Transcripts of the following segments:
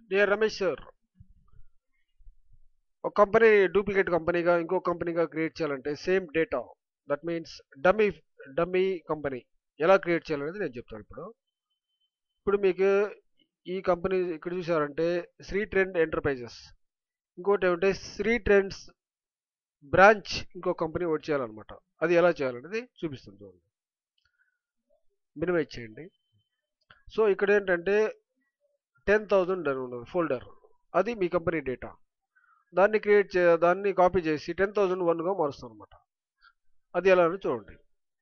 Dear Ramesh sir, ఒక company duplicate కంపెనీగా ఇంకో కంపెనీగా క్రియేట్ చేయాలంటే same data, that means dummy dummy company ఎలా క్రియేట్ చేయాలనేది నేను చెప్తాను ఇప్పుడు. ఇప్పుడు మీకు ఈ కంపెనీ ఇక్కడ చూసారంటే శ్రీ ట్రెండ్ ఎంటర్ప్రైజెస్, ఇంకోటి ఏమంటే శ్రీ ట్రెండ్స్ బ్రాంచ్ ఇంకో కంపెనీ ఒకటి చేయాలన్నమాట. అది ఎలా చేయాలనేది చూపిస్తుంది చూడండి. మినిమైజ్ చేయండి. సో ఇక్కడ ఏంటంటే 10,000 ఉన్నది ఫోల్డర్, అది మీ కంపెనీ డేటా. దాన్ని కాపీ చేసి 10,001గా మారుస్తాం అనమాట. అది ఎలా అని చూడండి.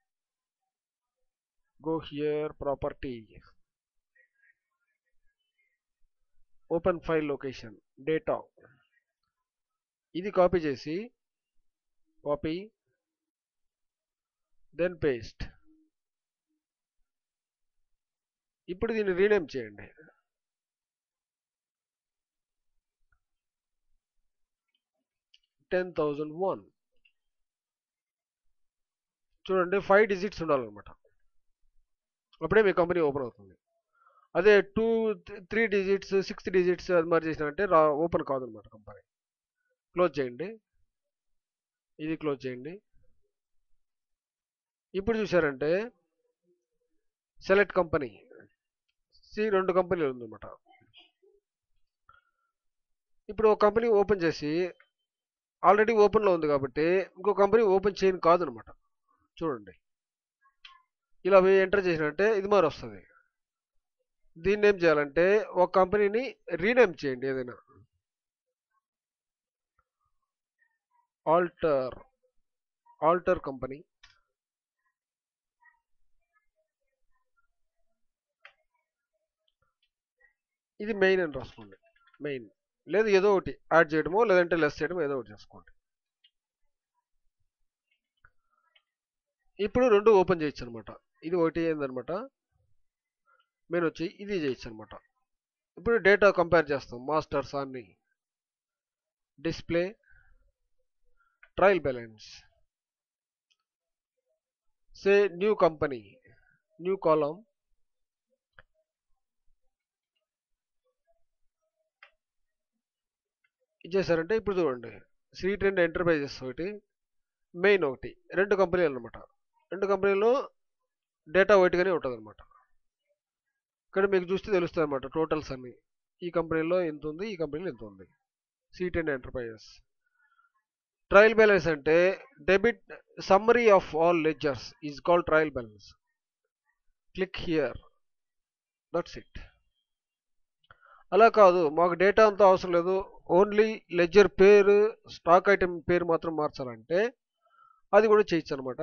Go here, property, open file location, data. ఇది కాపీ చేసి కాపీ, దెన్ పేస్ట్. ఇప్పుడు దీన్ని రీనేమ్ చేయండి. $10,001. చూడండి 5 డిజిట్స్ ఉండాలన్నమాట, అప్పుడే మీ కంపెనీ ఓపెన్ అవుతుంది. అదే 2 3 డిజిట్స్ 6 డిజిట్స్ అది మరి చేసినారంటే ఓపెన్ కాదనమాట కంపెనీ. క్లోజ్ చేయండి, ఇది క్లోజ్ చేయండి. ఇప్పుడు చూసారంటే సెలెక్ట్ కంపెనీ, రెండు కంపెనీలు ఉందన్నమాట. ఇప్పుడు ఒక కంపెనీ ఓపెన్ చేసి ఆల్రెడీ ఓపెన్లో ఉంది కాబట్టి ఇంకో కంపెనీ ఓపెన్ చేయని కాదనమాట. చూడండి, ఇలా ఎంటర్ చేసినట్టే ఇది మరి వస్తుంది. దీన్ని ఏం చేయాలంటే ఒక కంపెనీని రీనేమ్ చేయండి. ఏదైనా ఆల్టర్ కంపెనీ, ఇది మెయిన్ అని రాసుకోండి. మెయిన్ లేదు ఏదో ఒకటి యాడ్ చేయడమో లేదంటే లెస్ చేయడమో ఏదో ఒకటి చేసుకోండి. ఇప్పుడు రెండు ఓపెన్ చేయొచ్చు అనమాట. ఇది ఒకటి ఏందనమాట, మెయిన్ వచ్చి ఇది చేయొచ్చు అనమాట. ఇప్పుడు డేటా కంపేర్ చేస్తాం. మాస్టర్స్ అన్ని, display, trial balance, say new company, new column, ఇచ్చేసారంటే ఇప్పుడు చూడండి శ్రీ ట్రెండ్ ఎంటర్ప్రైజెస్ ఒకటి, మెయిన్ ఒకటి, రెండు కంపెనీలు అనమాట. రెండు కంపెనీలో డేటా ఒకటిగానే ఉంటుంది అనమాట. ఇక్కడ మీకు చూస్తే తెలుస్తుంది అనమాట టోటల్స్ అన్ని. ఈ కంపెనీలో ఎంత ఉంది, ఈ కంపెనీలో ఎంత ఉంది. Shri Trend Enterprises. Trial balance అంటే debit summary of all ledgers is called trial balance. Click here, that's it. అలా కాదు, మాకు డేటా అంతా అవసరం లేదు, ఓన్లీ లెడ్జర్ పేరు, స్టాక్ ఐటెం పేరు మాత్రం మార్చాలంటే అది కూడా చేయొచ్చు అనమాట.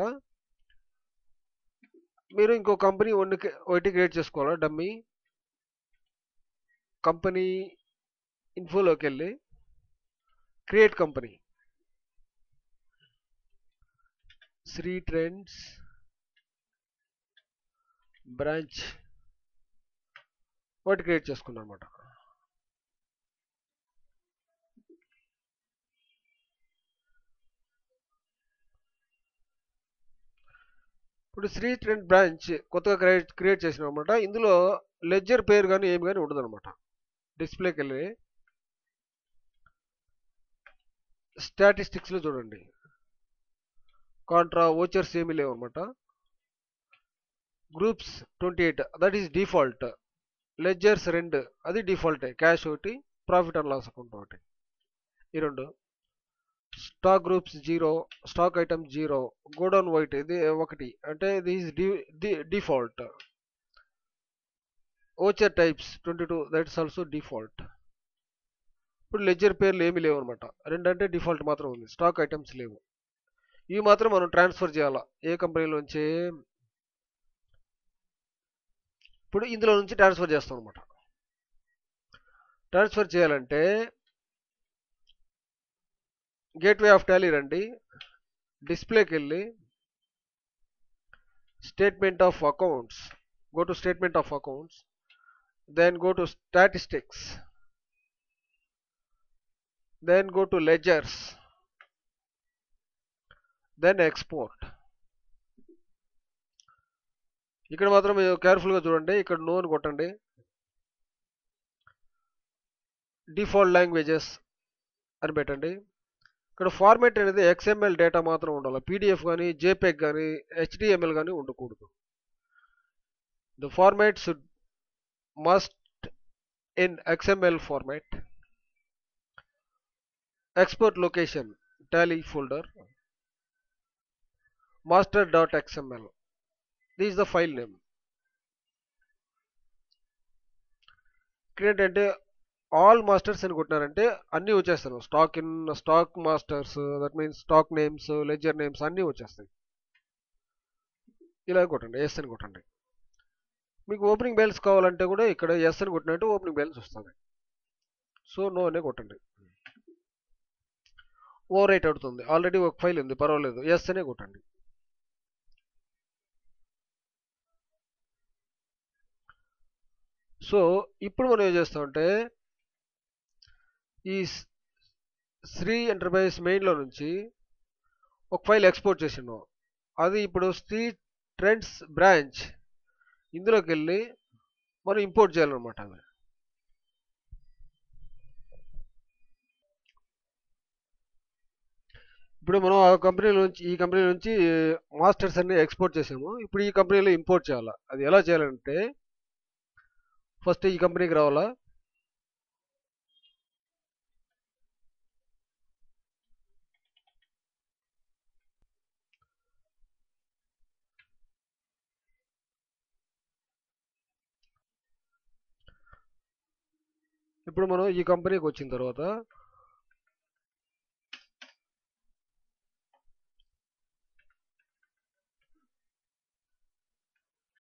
మీరు ఇంకో కంపెనీ ఒకటి క్రియేట్ చేసుకోవాలా. డమ్మీ కంపెనీ ఇన్ఫోలోకి వెళ్ళి create company, Shri Trends branch ఒకటి క్రియేట్ చేసుకున్నాం అనమాట. ఇప్పుడు శ్రీ ట్రెండ్ బ్రాంచ్ కొత్తగా క్రియేట్ చేసినాం అనమాట. ఇందులో లెడ్జర్ పేరు కానీ ఏమి కానీ ఉండదు అనమాట. డిస్ప్లేకి వెళ్ళి స్టాటిస్టిక్స్లో చూడండి, కాంట్రా ఓచర్స్ ఏమీ లేవు అనమాట. Groups 28, that is default. Ledgers 2, అది డిఫాల్టే. క్యాష్ ఒకటి, ప్రాఫిట్ అండ్ లాస్ అకౌంట్ ఒకటి, ఈ రెండు. Stock groups 0, stock item 0, godown వైట్ ఇది 1, అంటే ఇది is default. Voucher types 22, that is also default. ఇప్పుడు లెడ్జర్ పేర్లు ఏమీ లేవు అనమాట. 2 అంటే డిఫాల్ట్ మాత్రం ఉంది, స్టాక్ ఐటమ్స్ లేవు. ఇవి మాత్రం మనం ట్రాన్స్ఫర్ చేయాలా ఏ కంపెనీలోంచి. ఇప్పుడు ఇందులో నుంచి ట్రాన్స్ఫర్ చేస్తాం అనమాట. ట్రాన్స్ఫర్ చేయాలంటే గేట్వే ఆఫ్ టాలీ రండి, డిస్ప్లేకి వెళ్ళి statement of accounts, go to statement of accounts, then go to statistics, then go to ledgers, then export. ఇక్కడ మాత్రం కేర్ఫుల్గా చూడండి, ఇక్కడ నో అని కొట్టండి. డిఫాల్ట్ లాంగ్వేజెస్ అని పెట్టండి. ఇక్కడ ఫార్మాట్ అనేది XML డేటా మాత్రం ఉండాలి. PDF కానీ JPEG కానీ HTML కానీ ఉండకూడదు. The format should must in XML format. Export location tally folder master.xml. This is the file name. ఇక్కడ ఏంటంటే ఆల్ మాస్టర్స్ అని కొట్టినారంటే అన్నీ వచ్చేస్తాను. Stock masters, that means stock names, ledger names అన్నీ వచ్చేస్తాయి. ఇలా కొట్టండి, ఎస్ అని కొట్టండి. మీకు ఓపెనింగ్ బ్యాలెన్స్ కావాలంటే కూడా ఇక్కడ ఎస్ అని కొట్టినట్టు ఓపెనింగ్ బ్యాలెన్స్ వస్తుంది. సో నో అనే కొట్టండి. ఓవర్ రైట్ అవుతుంది, ఆల్రెడీ ఒక ఫైల్ ఉంది, పర్వాలేదు, ఎస్ అనే కొట్టండి. సో ఇప్పుడు మనం ఏం చేస్తామంటే ఈ శ్రీ ఎంటర్ప్రైజెస్ మెయిన్లో నుంచి ఒక ఫైల్ ఎక్స్పోర్ట్ చేసినాం. అది ఇప్పుడు శ్రీ ట్రెండ్స్ బ్రాంచ్ ఇందులోకి వెళ్ళి మనం ఇంపోర్ట్ చేయాలన్నమాట. అది ఇప్పుడు మనం ఆ కంపెనీ నుంచి ఈ కంపెనీ నుంచి మాస్టర్స్ అన్ని ఎక్స్పోర్ట్ చేసాము. ఇప్పుడు ఈ కంపెనీలో ఇంపోర్ట్ చేయాలా. అది ఎలా చేయాలంటే ఫస్ట్ ఈ కంపెనీకి రావాలా. ఇప్పుడు మనం ఈ కంపెనీకి వచ్చిన తర్వాత